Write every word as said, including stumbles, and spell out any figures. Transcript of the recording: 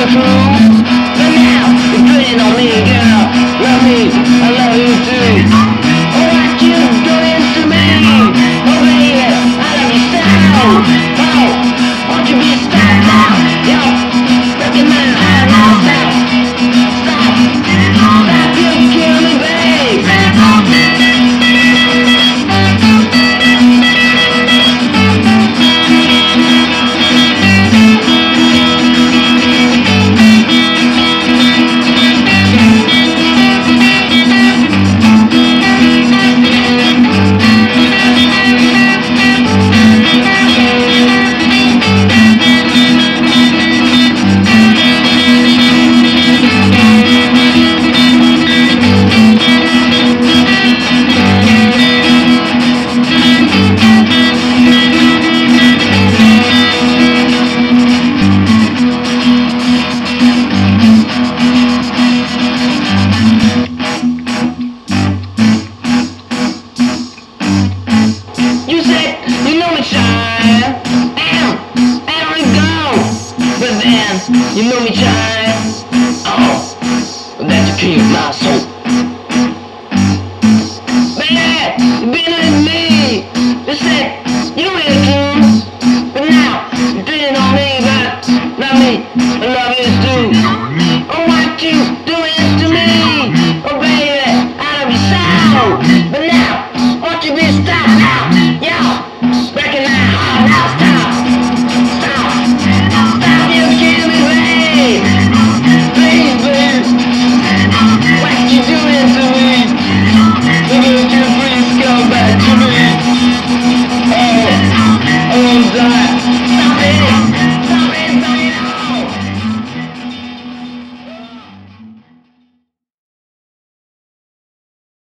the truth. But now you're putting on me, girl. Love me, I love you too. Oh, what you doing to me? Oh, baby, I love you so. Oh, won't you be stop now? Yo, breaking my heart now. Stop, stop, stop, you kill me, babe. You know me, child. Oh, that you keep my soul. Baby, you been with me. You said you know the truth, but now you're doing on me, but love me, I love you too.